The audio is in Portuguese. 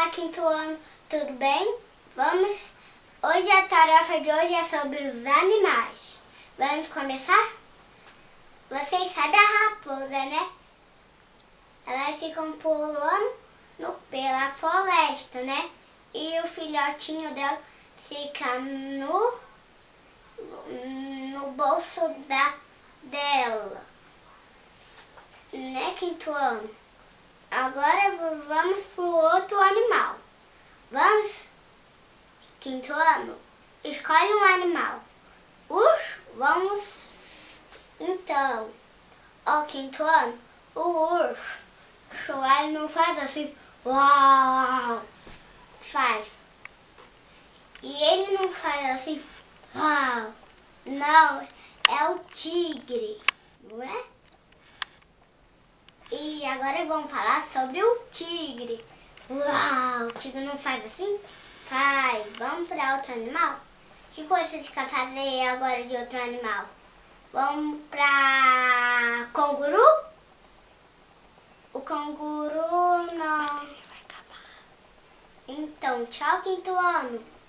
Fala, quinto ano, tudo bem? Hoje a tarefa de hoje é sobre os animais. Vamos começar? Vocês sabem a raposa, né? Elas ficam pulando pela floresta, né? E o filhotinho dela fica no bolso dela. Né, quinto ano? Agora vamos para o outro animal. Vamos? Quinto ano, escolhe um animal. Vamos então. Ó, quinto ano, o urso. Ele não faz assim, uau, faz. E ele não faz assim, uau. Não, é o tigre, não é? E agora vamos falar sobre o tigre. Uau, o tigre não faz assim? Faz. Vamos para outro animal? O que vocês querem fazer agora de outro animal? Vamos para canguru? O canguru não. Então, tchau, quinto ano.